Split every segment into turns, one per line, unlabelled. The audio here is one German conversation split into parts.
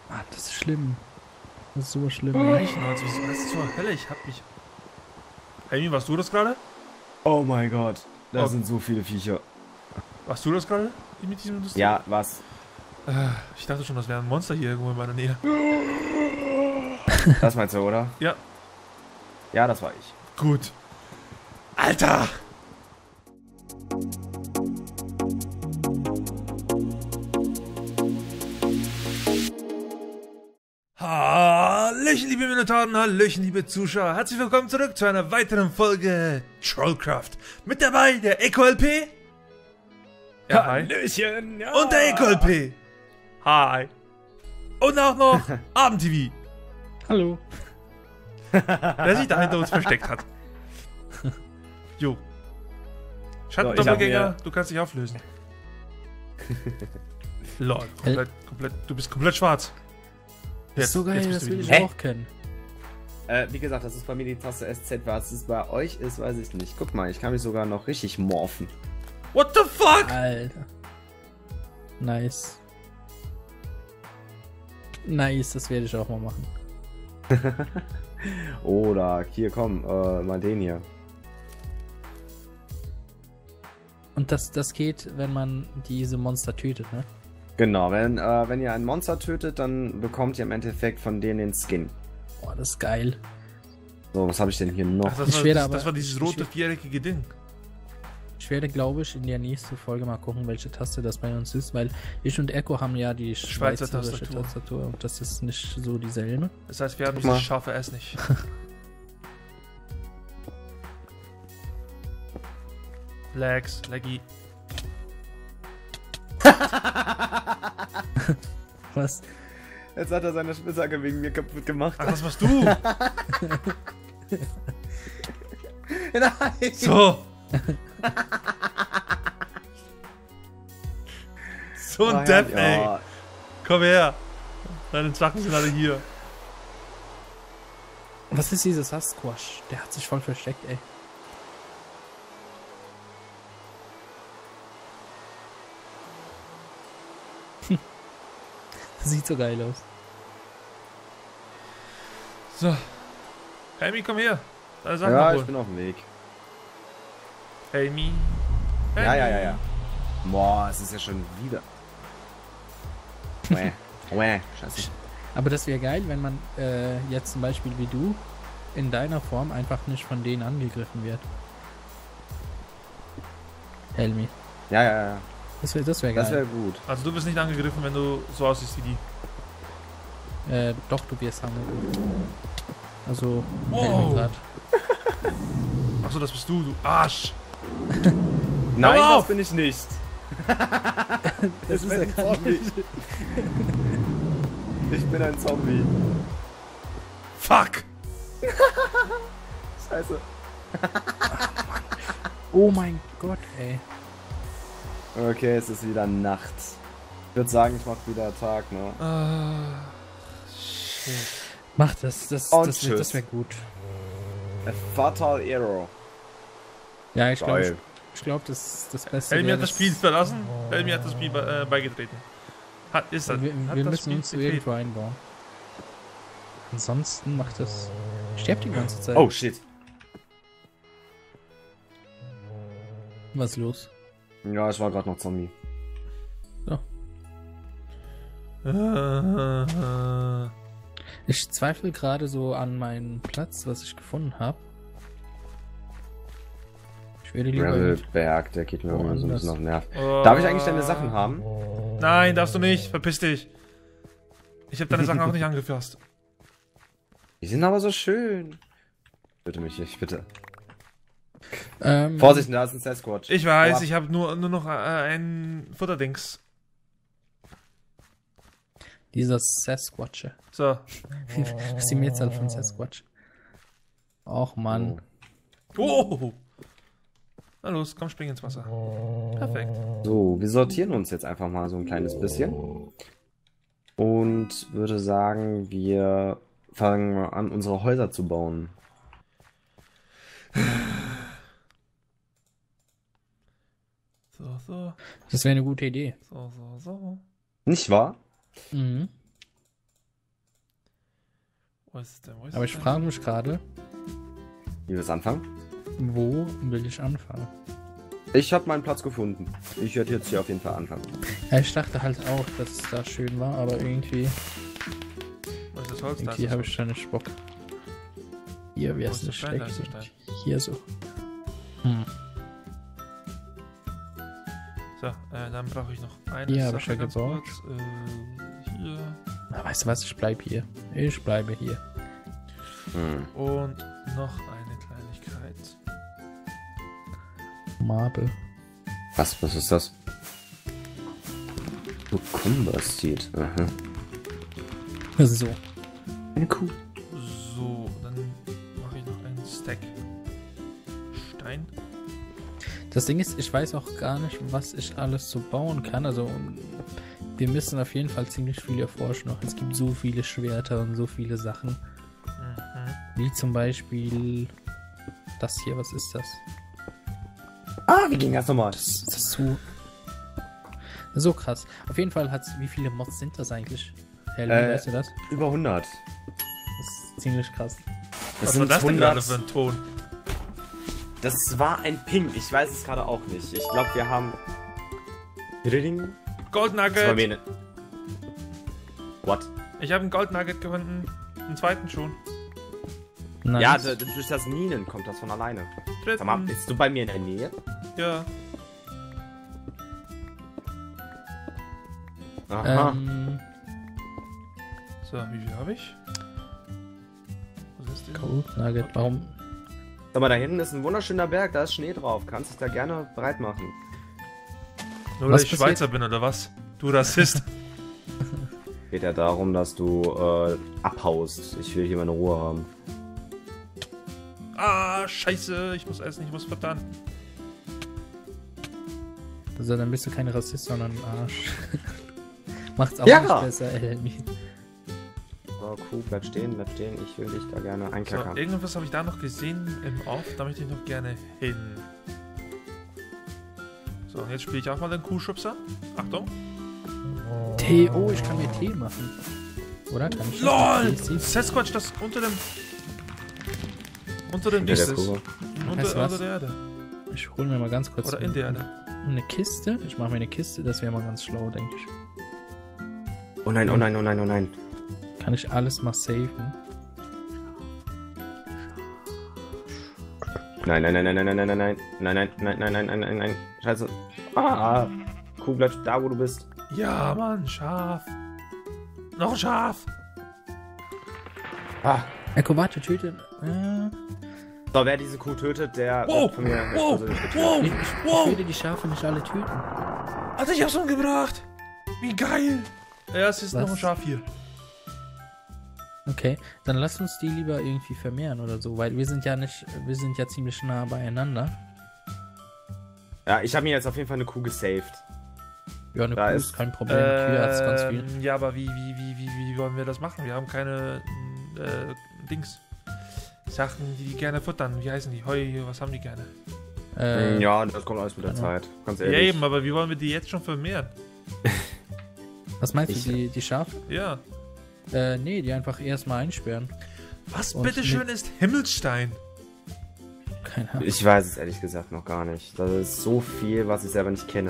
Ah, das ist schlimm. Das ist so schlimm, ey.
Leichenholz, was zur Hölle? Ich hab mich... Amy, warst du das gerade?
Oh mein Gott, da
Oh,
sind so viele Viecher.
warst du das gerade? Mit diesem Industrie?
Ja, was?
Ich dachte schon, das wäre ein Monster hier irgendwo in meiner Nähe.
Das meinst du, oder?
Ja,
Ja, das war ich.
gut. Alter! Hallöchen, liebe Minotauren, hallöchen, liebe Zuschauer. Herzlich willkommen zurück zu einer weiteren Folge Trollcraft. Mit dabei der EcoLP. Ja, hi.
Hallöchen, ja.
Und der EcoLP. Hi. Und auch noch AbendTV,
Hallo.
der sich da hinter uns versteckt hat. Jo. Schattendoppelgänger, du kannst dich auflösen. Lol, du bist komplett schwarz.
Das ist so geil,
bist
das
du
will
wieder
ich
Hä?
auch kennen.
Wie gesagt, das ist bei mir die Taste SZ. Was es bei euch ist, weiß ich nicht. Guck mal, ich kann mich sogar noch richtig morphen.
What the fuck?
Alter. Nice. Nice, das werde ich auch mal machen.
Oder, hier, komm, mal den hier.
Und das geht, wenn man diese Monster tötet, ne?
Genau, wenn ihr ein Monster tötet, dann bekommt ihr im Endeffekt von denen den Skin.
Boah, das ist geil.
So, was habe ich denn hier noch?
Ach,
Ich werde aber-
das war dieses rote
ich-
viereckige Ding.
Ich werde, glaube ich, in der nächsten Folge mal gucken, welche Taste das bei uns ist, weil ich und Echo haben ja die
Schweizer
schweizerische
Tastatur.
Tastatur und das ist nicht so dieselbe.
Das heißt, wir haben
Guck
dieses
mal.
scharfe S nicht. Lags, laggy.
Was?
Jetzt hat er seine Spitzhacke wegen mir kaputt gemacht.
Ach, das warst du.
Nein!
So. So ein Depp, ey.
Ja.
Komm her. Deine Sachen sind alle hier.
Was ist dieser Sasquatch? Der hat sich voll versteckt, ey. Sieht so geil aus.
So. Amy, komm her. Deine Sachen
Ja, ich
abholen.
bin auf dem Weg.
Amy.
Ja. Boah, es ist ja schon wieder. Scheiße.
Aber das wäre geil, wenn man jetzt zum Beispiel wie du in deiner Form einfach nicht von denen angegriffen wird. Helmi.
Ja.
Das wäre geil.
Das wäre gut.
Also du wirst nicht angegriffen, wenn du so aussiehst wie die.
Doch, du wirst angegriffen. Also,
Wow.
Helmi grad.
Achso, das bist du, du Arsch.
Nein,
auf!
das bin ich nicht.
Das ist
bin ein Zombie. Ich bin ein Zombie.
Fuck.
Scheiße.
Oh mein Gott, ey.
Okay, es ist wieder Nacht. Ich würde sagen, ich mache wieder Tag, ne?
Shit.
Mach das. Das
Und
wäre
tschüss.
wär gut.
A Fatal Error.
Ja, ich glaube,
Geil.
das Beste
Helmi
wäre
hat das Spiel verlassen. Helmi hat das Spiel beigetreten. Ist das.
Wir
hat
wir
das
müssen
Spiel
uns
betreten.
irgendwo einbauen. Ansonsten macht das... Sterbt die ganze Zeit.
Oh, shit.
Was ist los?
Ja, ich war gerade noch Zombie.
So. Ich zweifle gerade so an meinen Platz, was ich gefunden habe. Ich würde lieber...
Gravelberg, der geht mir irgendwie so ein bisschen auf den Nerv.
Oh.
Darf ich eigentlich deine Sachen haben?
Nein, darfst du nicht. Verpiss dich. Ich habe deine Sachen auch nicht angefasst.
Die sind aber so schön. Bitte mich, ich bitte.
Ähm,
Vorsicht, da ist ein Sasquatch.
Ich weiß,
Aber-
ich habe nur noch ein Futterdings.
Dieser Sasquatch.
So.
Was ist die Mehrzahl von Sasquatch? Och Mann.
Oh. Na los, komm, spring ins Wasser. Perfekt.
So, wir sortieren uns jetzt einfach mal so ein kleines bisschen. Und würde sagen, wir fangen mal an, unsere Häuser zu bauen.
So.
Das wäre eine gute Idee.
So.
Nicht wahr?
Mhm.
Wo ist es denn?
Aber ich frage mich gerade,
Wie wir es anfangen?
wo will ich anfangen?
Ich habe meinen Platz gefunden. Ich werde jetzt hier auf jeden Fall anfangen.
Ja, ich dachte halt auch, dass es da schön war, aber irgendwie
Wo ist das Holz? Da ist
habe
das
ich da nicht Bock. Hier wäre
Wo
es
ist der
nicht
Stein? Da
schlecht.
ist der Stein.
Hier so. Hm.
So, dann brauche ich noch eine
Hier
Sache
habe ich ja
ganz
gebaut.
kurz. Hier.
Na, weißt du was, ich bleib hier. Ich bleibe hier.
Und noch eine Kleinigkeit.
Marble.
Was ist das? Cucumber Seed. Aha.
So.
Eine Kuh.
So, dann mache ich noch einen Stack Stein.
Das Ding ist, ich weiß auch gar nicht, was ich alles so bauen kann. Also, wir müssen auf jeden Fall ziemlich viel erforschen noch. Es gibt so viele Schwerter und so viele Sachen. Wie zum Beispiel das hier. Was ist das?
Wie ging das nochmal?
Das ist so krass. Auf jeden Fall hat's. Wie viele Mods sind das eigentlich? Hell, weißt du das?
Über 100.
Das ist ziemlich krass.
Was war das denn gerade für ein Ton?
Das war ein Ping. Ich weiß es gerade auch nicht. Ich glaube, wir haben... Ring?
Gold
Das war
Nugget!
mir ne... What?
Ich habe einen Gold Nugget gefunden. Einen zweiten schon.
Nice.
Ja, durch das Minen kommt das von alleine. Sag mal,
Dritten.
bist du bei mir in der Nähe?
Ja.
Aha.
So, wie viel habe ich? Was ist denn?
Gold Nugget. Warum?
Sag mal, da hinten ist ein wunderschöner Berg, da ist Schnee drauf. Kannst dich da gerne bereit machen.
Nur
Was
weil ich
passiert?
Schweizer bin, oder was? Du Rassist.
Geht ja darum, dass du abhaust. Ich will hier meine Ruhe haben.
Ah, scheiße. Ich muss essen, ich muss verdammt.
Also dann bist du kein Rassist, sondern ein Arsch. Macht's auch
Ja.
nicht besser, Elmi.
So, Kuh, bleib stehen. Ich will dich da gerne
So,
einklackern.
irgendwas habe ich da noch gesehen im Off. Da möchte ich noch gerne hin. So, und jetzt spiele ich auch mal den Kuhschubser. Achtung.
Tee, oh, ich kann mir Tee machen. Oder? Kann ich
LOL!
das? Tee-
Sasquatch, das unter dem... Unter dem
Ja,
Dings
der
ist.
Kuh.
Weißt du was?
Unter der Erde.
Ich hole mir mal ganz kurz
Oder in der Erde.
eine Kiste. Ich mache mir eine Kiste, das wäre mal ganz schlau, denke ich.
Oh nein, oh nein, oh nein, oh nein.
Kann ich alles mal saven?
Nein, nein, nein, nein, nein, nein, nein, nein, nein, nein, nein, nein, nein, nein, nein, nein. Scheiße. Ah, Kuh, bleib da, wo du bist.
Ja, Mann, Schaf. Noch ein Schaf.
Ah.
Eko, warte, töte.
So, wer diese Kuh tötet, der
Wow,
wird von mir
wow,
persönlich getötet.
wow,
Ich würde die Schafe nicht alle töten.
Alter, ich hab's umgebracht. Wie geil. Ja, es ist
Was?
noch ein Schaf hier.
Okay, dann lass uns die lieber irgendwie vermehren oder so, weil wir sind ja ziemlich nah beieinander.
Ja, ich habe mir jetzt auf jeden Fall eine Kuh gesaved.
Ja, eine
Da
Kuh
ist-
ist kein Problem. Kühe hat's ganz viel.
Ja, aber wie wollen wir das machen? Wir haben keine Dings. Sachen, die gerne futtern. Wie heißen die? Heu, was haben die gerne?
Ja, das kommt alles mit der
genau.
Zeit. Ganz
Ja,
ehrlich.
eben, aber wie wollen wir die jetzt schon vermehren?
Was meinst
Ich-
du, die Schafe?
Ja.
Nee, die einfach erstmal einsperren.
Was
Und
bitteschön ist Himmelstein?
Keine Ahnung.
Ich weiß es ehrlich gesagt noch gar nicht. Das ist so viel, was ich selber nicht kenne.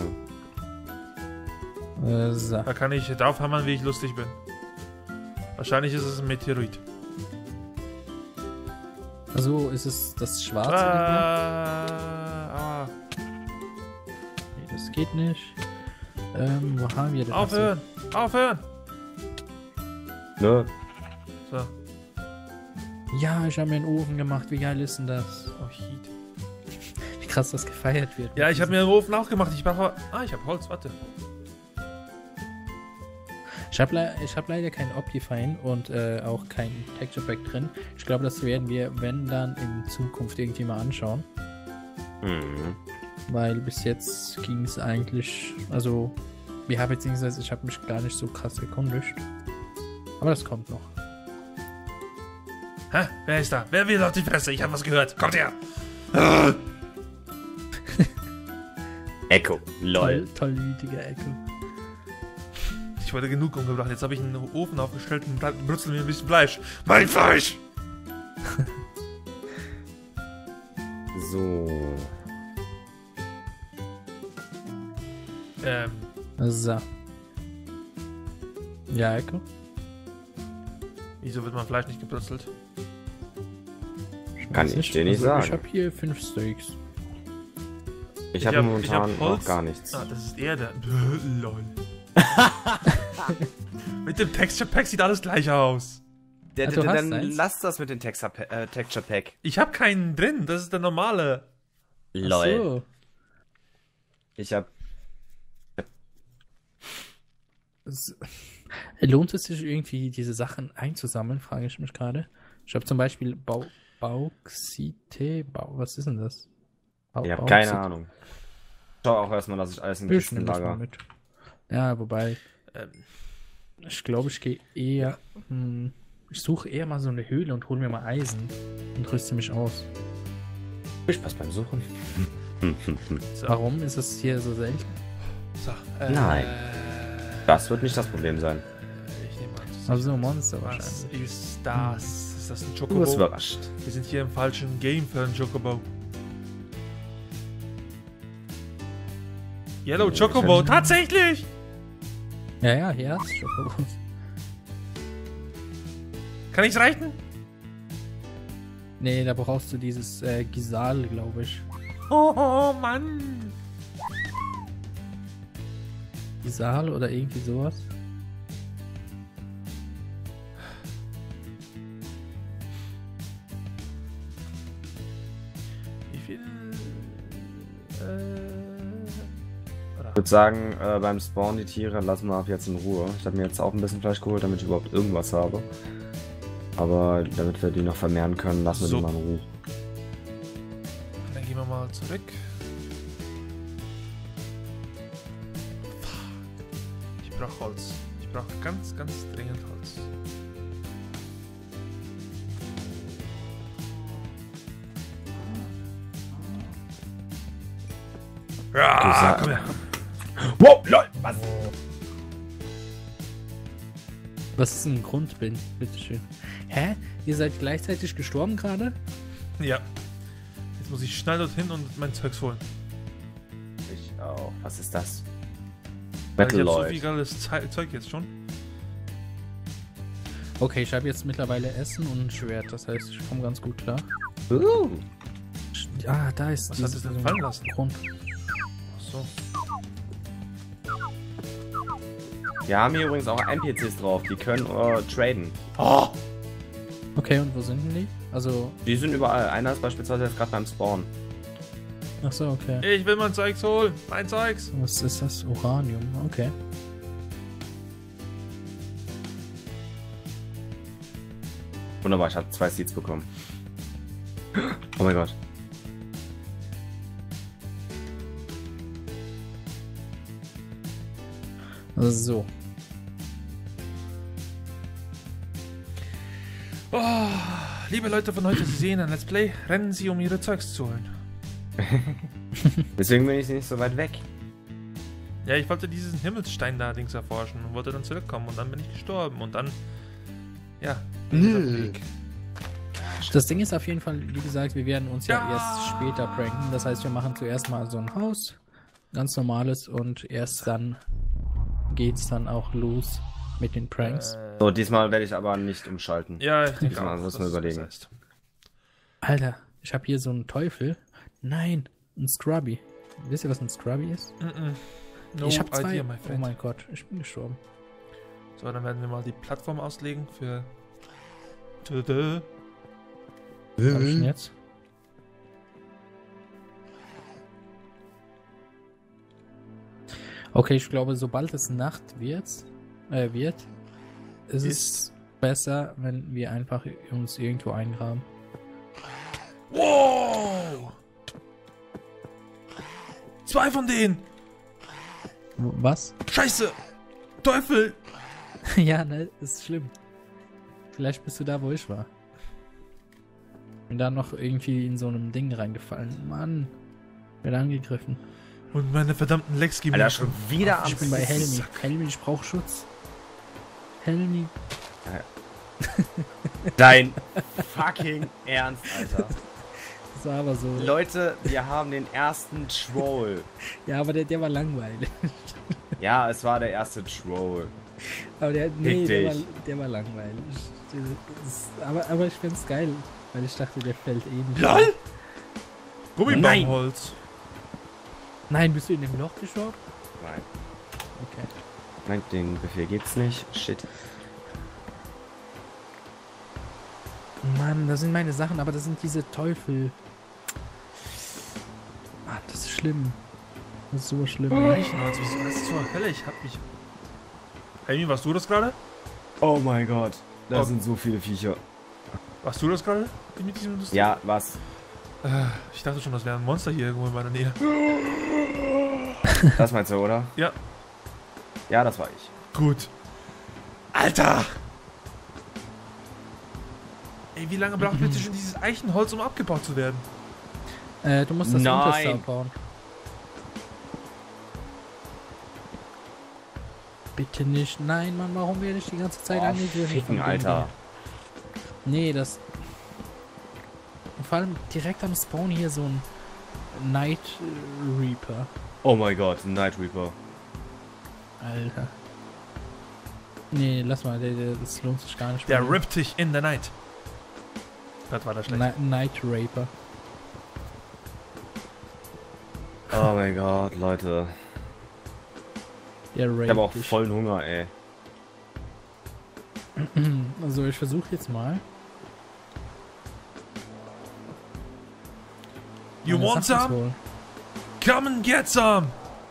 So.
Da kann ich drauf hammern, wie ich lustig bin. Wahrscheinlich ist es ein Meteorit.
Also ist es das schwarze Ding?
Ah,
Nee, das geht nicht. Wo haben wir denn?
aufhören! Aufhören!
Ne?
So.
Achso. Ja, ich habe mir einen Ofen gemacht. Wie geil ist denn das?
Oh, Heat.
Wie krass das gefeiert wird.
Ja, ich habe mir einen Ofen auch gemacht. Ich brauche... Ah, ich habe Holz, warte.
Ich hab leider kein Optifine und auch kein Texture Pack drin. Ich glaube, das werden wir, wenn dann, in Zukunft irgendwie mal anschauen.
Mhm.
Weil bis jetzt ging es eigentlich, also, ja, beziehungsweise ich habe mich gar nicht so krass erkundigt. Aber das kommt noch.
Hä? Wer ist da? Wer will auf die Fresse? Ich habe was gehört. Kommt her!
Echo. Lol.
Tollwütiger Echo.
Ich wurde genug umgebracht. Jetzt habe ich einen Ofen aufgestellt und brutzel mir ein bisschen Fleisch. Mein Fleisch!
So.
So. Ja, Echo?
Wieso wird mein Fleisch nicht gebrutzelt?
Kann ich dir nicht sagen.
Ich habe hier 5 Steaks.
Ich habe momentan noch gar nichts.
Ah, das ist Erde. Lol. Mit dem Texture Pack sieht alles gleich aus.
Dann lass das mit dem Texture Pack.
Ich habe keinen drin, das ist der normale.
Lol.
So.
Ich habe...
Lohnt es sich irgendwie, diese Sachen einzusammeln, frage ich mich gerade. Ich habe zum Beispiel Bauxite. Was ist denn das?
Ich habe keine Ahnung. Schau auch erstmal, dass ich alles in Kisten lager.
Mit. Ja, wobei. Ich glaube, ich gehe eher. Ich suche eher mal so eine Höhle und hole mir mal Eisen und rüste mich aus.
Viel Spaß beim Suchen.
So.
Warum ist es hier so selten?
So,
Nein. Das wird nicht das Problem sein.
Ich nehme an, das
Also Monster
was
wahrscheinlich.
ist das? Ist das ein
Du
Chocobo?
wirst überrascht.
Wir sind hier im falschen Game für einen Chocobo. Yellow Chocobo, tatsächlich!
Ja, hier hast du Chocobos.
Kann ich's reiten?
Nee, da brauchst du dieses Gisal, glaube ich.
Oh, Mann!
Gisal oder irgendwie sowas.
Wie viel?
Ich würde sagen, beim Spawn die Tiere lassen wir ab jetzt in Ruhe. Ich habe mir jetzt auch ein bisschen Fleisch geholt, damit ich überhaupt irgendwas habe. Aber damit wir die noch vermehren können, lassen wir
So.
die mal in Ruhe.
Dann gehen wir mal zurück. Ich brauche Holz. Ich brauche ganz, ganz dringend Holz. Ja, komm her.
Wow, lol, was?
Was ist ein Grundbild? Bitteschön. Hä? Ihr seid gleichzeitig gestorben gerade?
Ja. Jetzt muss ich schnell dorthin und mein Zeugs holen.
Ich auch. Was ist das?
Weil ich
Metal
habe so viel
Lloyd.
geiles Zeug jetzt schon.
Okay, ich habe jetzt mittlerweile Essen und ein Schwert. Das heißt, ich komme ganz gut klar. Ah, da ist
Was hat es denn fallen lassen?
Grund.
Achso.
Wir haben hier übrigens auch NPCs drauf, die können traden.
Oh!
Okay, und wo sind denn die? Also,
Die sind überall. Einer ist beispielsweise jetzt gerade beim Spawn.
ach so, okay.
Ich will mein Zeugs holen. Mein Zeugs.
Was ist das? Uranium, okay.
Wunderbar, ich habe 2 Seeds bekommen. Oh mein Gott.
So.
Oh, liebe Leute von heute, Sie sehen ein Let's Play. Rennen Sie, um Ihre Zeugs zu holen.
Deswegen bin ich nicht so weit weg.
Ja, ich wollte diesen Himmelsstein da links erforschen und wollte dann zurückkommen und dann bin ich gestorben und dann... Ja. bin ich auf dem Weg.
Das Ding ist auf jeden Fall, wie gesagt, wir werden uns ja
Ja.
erst später pranken. Das heißt, wir machen zuerst mal so ein Haus. Ganz normales und erst dann geht's dann auch los mit den Pranks.
So, diesmal werde ich aber nicht umschalten.
Ja, ich denke
Diesmal
auch,
muss
dass
man
es
überlegen.
besser ist.
Alter, ich habe hier so einen Teufel. Nein, ein Scrubby. Wisst ihr, was ein Scrubby ist?
No
Ich habe 2.
idea, my
Oh
friend.
mein Gott, ich bin gestorben.
So, dann werden wir mal die Plattform auslegen für... Tüdö.
Was hab ich denn jetzt? Okay, ich glaube, sobald es Nacht wird, ist es besser, wenn wir einfach uns irgendwo eingraben.
Wow! 2 von denen!
Was?
Scheiße! Teufel!
Ja, ne, ist schlimm. Vielleicht bist du da, wo ich war. Bin da noch irgendwie in so einem Ding reingefallen. Mann, bin angegriffen.
Und meine verdammten Legs geben
Alter,
mir
schon wieder am
Ich bin bei Helmi.
Sack.
Helmi, ich brauche Schutz. Tell me.
Dein fucking Ernst, Alter.
Das war aber so.
Leute, wir haben den ersten Troll.
Ja, aber der war langweilig.
Ja, es war der erste Troll.
Aber der
dich.
war langweilig. Aber ich find's geil, weil ich dachte, der fällt eh nicht.
LOL! Gummibaumholz.
Nein, bist du in dem Loch gestorben?
Nein.
Okay.
Nein, den Befehl gibt's nicht. Shit.
Mann, das sind meine Sachen, aber das sind diese Teufel. Mann, das ist schlimm. Das ist so schlimm.
Eichenholz, wieso ist das zur Hölle? Ich hab mich... Amy, warst du das gerade?
Oh mein Gott. Da
Oh.
sind so viele Viecher.
Warst du das gerade? Mit diesem
Ja, was?
Ich dachte schon, das wäre ein Monster hier irgendwo in meiner Nähe.
Das meinst du, oder?
Ja.
Ja, das war ich.
Gut. Alter! Ey, wie lange braucht bitte schon dieses Eichenholz, um abgebaut zu werden?
Du musst das
Nein.
Unterste abbauen. Bitte nicht. Nein, Mann, warum werde ich die ganze Zeit angegriffen?
Ficken, Alter.
Nee, das... Und vor allem direkt am Spawn hier so ein Night Reaper.
Oh mein Gott, ein Night Reaper.
Alter. Nee, lass mal, das lohnt sich gar nicht.
Der
mehr.
rippt dich in the night. Das war das schlecht.
Night Raper.
Oh mein Gott, Leute.
Der
Ich habe auch
raped dich.
vollen Hunger, ey.
Also ich versuche jetzt mal.
You
meine
want
Sachen zu
some?
holen.
Come and get some!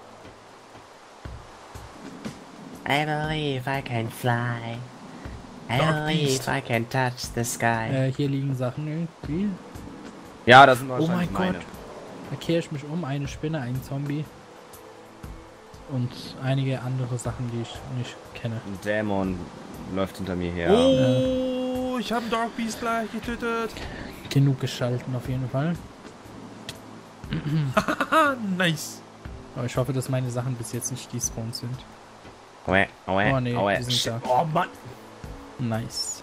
I believe I can fly. I
Dark
believe
Beast.
I can touch the sky.
Hier liegen Sachen irgendwie.
Ja, das sind
Oh mein
wahrscheinlich meine.
Gott. Da kehre ich mich um. Eine Spinne, ein Zombie. Und einige andere Sachen, die ich nicht kenne.
Ein Dämon läuft hinter mir her.
Oh, ich habe einen Dark Beast gleich getötet.
Genug geschalten auf jeden Fall.
Haha, nice.
Aber ich hoffe, dass meine Sachen bis jetzt nicht despawned sind.
Aue, aue,
Oh nee,
aue.
die sind
Shit.
da.
Oh Mann.
Nice.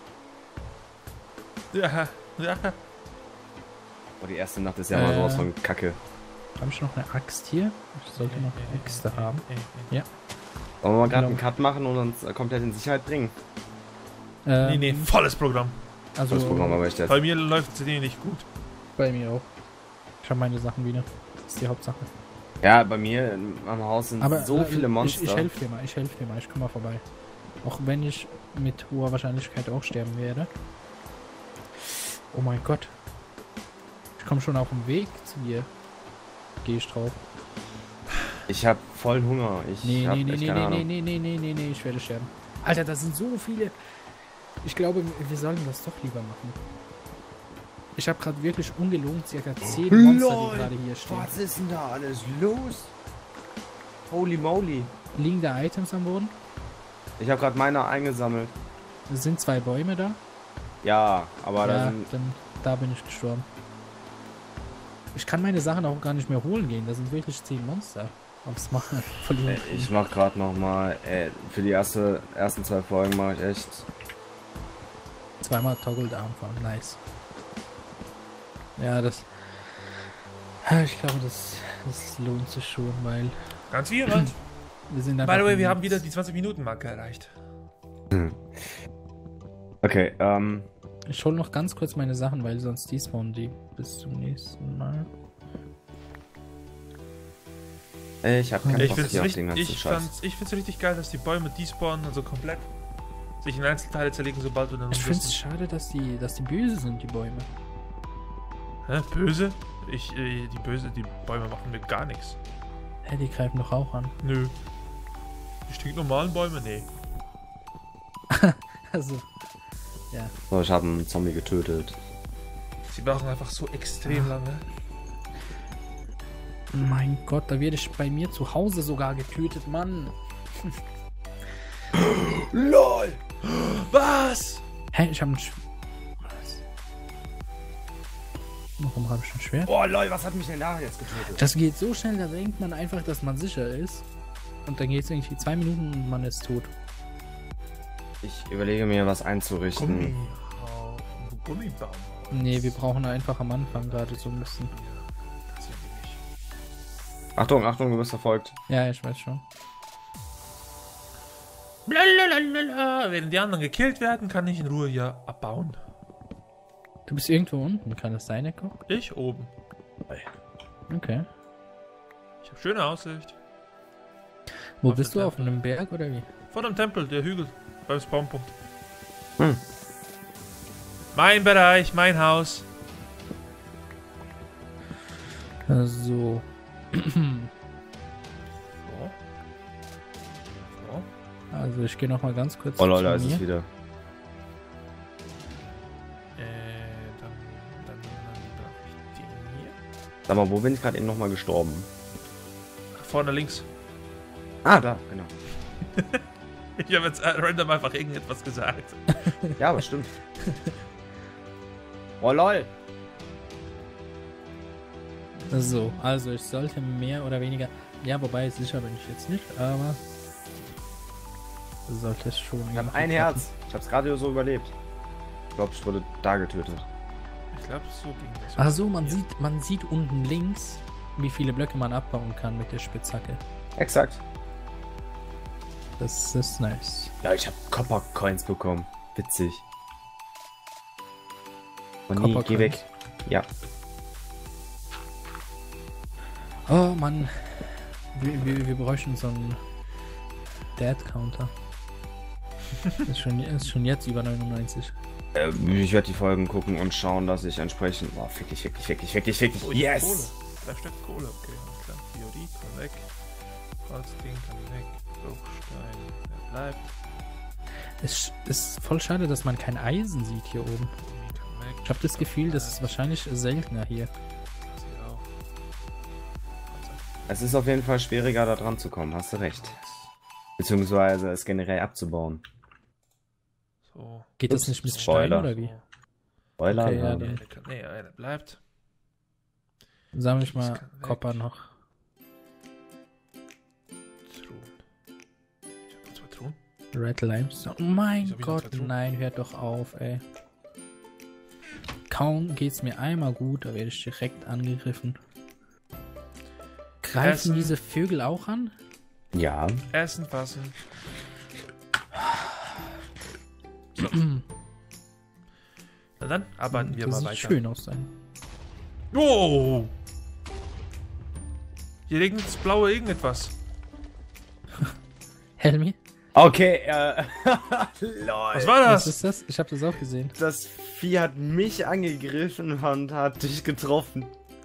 Ja, ja.
Oh, die erste Nacht ist ja mal sowas von Kacke.
Habe ich noch eine Axt hier? Ich sollte noch Äxte haben. Ja.
Wollen wir mal gerade
Genau.
einen Cut machen und uns komplett in Sicherheit bringen?
Nee, volles Programm.
Also
Das Programm aber echt jetzt.
Bei mir läuft es nicht gut.
bei mir auch. Ich habe meine Sachen wieder. Das ist die Hauptsache.
Ja, bei mir am Haus sind
Aber
so viele Monster.
Ich helfe dir mal, ich komme mal vorbei. Auch wenn ich mit hoher Wahrscheinlichkeit auch sterben werde. Oh mein Gott. Ich komme schon auf dem Weg zu dir. Gehe ich drauf.
Ich hab vollen Hunger. Ich hab echt keine Ahnung.
Nee, ich werde sterben. Alter, da sind so viele. Ich glaube, wir sollen das doch lieber machen. Ich habe gerade wirklich ungelogen circa 10 Monster, die gerade hier stehen.
Was ist denn da alles los? Holy moly.
Liegen da Items am Boden?
Ich habe gerade meine eingesammelt.
Es sind 2 Bäume da.
Ja, aber da
Ja,
sind...
dann, da bin ich gestorben. Ich kann meine Sachen auch gar nicht mehr holen gehen. Da sind wirklich 10 Monster. Aufs Machen verlieren.
Ich mach gerade nochmal... Für die ersten 2 Folgen mache ich echt...
Zweimal Toggled Armfahren. Nice. Ja, das... Ich glaube, das lohnt sich schon, weil
Ganz wie immer.
wir sind
By
einfach...
the way, wir haben wieder die 20-Minuten-Marke erreicht.
Okay,
Ich hole noch ganz kurz meine Sachen, weil sonst despawnen die. Bis zum nächsten Mal.
ich habe keinen
Ich
Bock
find's
hier auf den ganzen
richtig,
Scheiß.
ich find's richtig geil, dass die Bäume despawnen, also komplett sich in Einzelteile zerlegen, sobald du dann
Ich finde es schade, dass die böse sind, die Bäume.
Hä? Böse? Die Bäume machen mir gar nichts.
Hä, die greifen doch auch an.
Nö. Die stinknormalen Bäume? Nee.
Also, ja.
So, ich habe einen Zombie getötet.
Sie brauchen einfach so extrem lange.
Mein Gott, da werde ich bei mir zu Hause sogar getötet, Mann.
LOL! Was?
Hä, ich habe ein Was? Warum habe ich ein Schwert?
Oh lol, was hat mich denn da jetzt getötet?
Das geht so schnell, da denkt man einfach, dass man sicher ist. Und dann geht es irgendwie 2 Minuten und man ist tot.
Ich überlege mir, was einzurichten.
Gummibaum.
Nee, wir brauchen einfach am Anfang gerade so ein bisschen.
Achtung, Achtung, du bist verfolgt.
Ja, ich weiß schon.
Blablabla. Wenn die anderen gekillt werden, kann ich in Ruhe hier abbauen.
Du bist irgendwo unten, kann das sein, Echo?
Ich oben.
Okay.
Ich habe schöne Aussicht.
Wo bist du? Auf einem Berg oder wie?
Vor dem Tempel, der Hügel. Beim Spawnpunkt. Mein Bereich, mein Haus.
So. Also ich gehe noch mal ganz kurz.
Oh lol, da ist es wieder.
Dann darf ich den hier.
Sag mal, wo bin ich gerade eben nochmal gestorben?
Vorne links.
Ah, da, genau.
Ich habe jetzt random einfach irgendetwas gesagt.
Ja, aber stimmt. Oh lol.
So, also ich sollte mehr oder weniger. Ja, wobei sicher bin ich jetzt nicht, aber sollte es schon.
Ich habe ein Herz. Ich habe es gerade so überlebt. Ich glaube, ich wurde da getötet.
Ich glaube, so ging das.
Ach so, man sieht unten links, wie viele Blöcke man abbauen kann mit der Spitzhacke.
Exakt.
Das ist nice.
Ja, ich habe Copper Coins bekommen. Witzig. Und nie, geh weg. Ja.
Oh Mann. Wir bräuchten so einen Dead Counter. ist schon jetzt über 99.
Ich werde die Folgen gucken und schauen, dass ich entsprechend. Oh, fick dich.
Oh,
yes!
Kohle. Da steckt Kohle, okay, alles klar. Diorit kann weg. Holzding kann weg. Bruchstein, der bleibt.
Es ist voll schade, dass man kein Eisen sieht hier oben. Ich habe das Gefühl, das ist wahrscheinlich seltener hier.
Es ist auf jeden Fall schwieriger, da dran zu kommen, hast du recht. Beziehungsweise es generell abzubauen.
So.
Geht das nicht mit Stein oder wie?
Spoiler.
Okay, ja,
Nee, der bleibt.
Sammle ich mal Copper noch.
Truhen. Ich hab noch 2 Truhen.
Red Limestone. Oh mein
Wieso hab ich
Gott,
noch 2 Truhen?
nein, hört doch auf, ey. Kaum geht's mir einmal gut, da werde ich direkt angegriffen. Greifen
Essen.
diese Vögel auch an?
Ja.
Essen, fassen. Na dann, arbeiten wir
das
mal
sieht
weiter.
schön aus sein.
Oh! Hier regnet das blaue irgendetwas.
Helmi?
Okay, lol.
Was war
Was
das?
ist das? Ich habe das auch gesehen.
Das Vieh hat mich angegriffen und hat dich getroffen.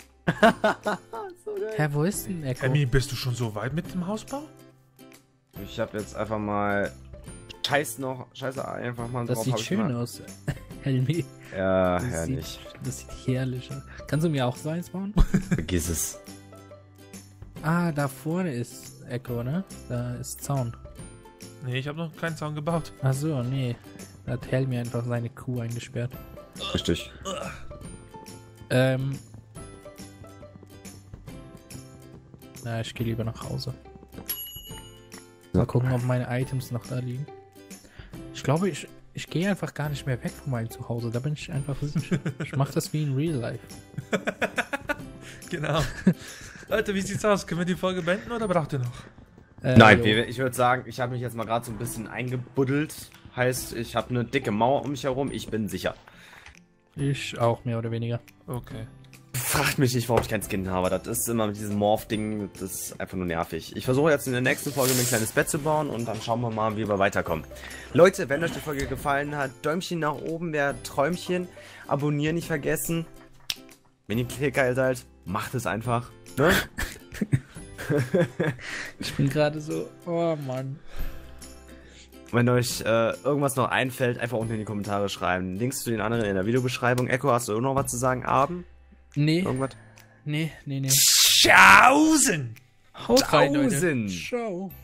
So geil.
Hä, wo ist denn Echo?
Emmy, bist du schon so weit mit dem Hausbau?
Ich habe jetzt einfach mal Scheiße einfach mal
Das
drauf.
sieht
hab ich
schön
mal.
aus. Helmi.
Ja,
Das
herrlich.
Das sieht herrlich aus. Kannst du mir auch so eins bauen?
Vergiss es.
Ah, da vorne ist Echo, ne? Da ist Zaun.
Nee, ich habe noch keinen Zaun gebaut.
Ach so, nee. Da hat Helmi einfach seine Kuh eingesperrt.
Richtig.
Na, ich gehe lieber nach Hause.
Ja.
Mal gucken, ob meine Items noch da liegen. Ich glaube, ich gehe einfach gar nicht mehr weg von meinem Zuhause. Da bin ich einfach hübsch. Ich mache das wie in Real Life.
Genau. Leute, wie sieht's aus? Können wir die Folge beenden oder braucht ihr noch?
Nein,
jo.
ich würde sagen, ich habe mich jetzt mal gerade so ein bisschen eingebuddelt. Heißt, ich habe eine dicke Mauer um mich herum. Ich bin sicher.
Ich auch, mehr oder weniger.
Okay.
Fragt mich nicht, warum ich kein Skin habe. Das ist immer mit diesem Morph-Ding, das ist einfach nur nervig. Ich versuche jetzt in der nächsten Folge mir ein kleines Bett zu bauen und dann schauen wir mal, wie wir weiterkommen. Leute, wenn euch die Folge gefallen hat, Däumchen nach oben, wäre Träumchen. Abonnieren nicht vergessen. Wenn ihr geil seid, macht es einfach. Ne?
Ich bin gerade so, oh Mann.
Wenn euch irgendwas noch einfällt, einfach unten in die Kommentare schreiben. Links zu den anderen in der Videobeschreibung. Echo, hast du noch was zu sagen? Abend?
Nee,
Irgendwas?
nee.
Tschaußen!
Haut rein, Leute.
Tausend.
Ciao.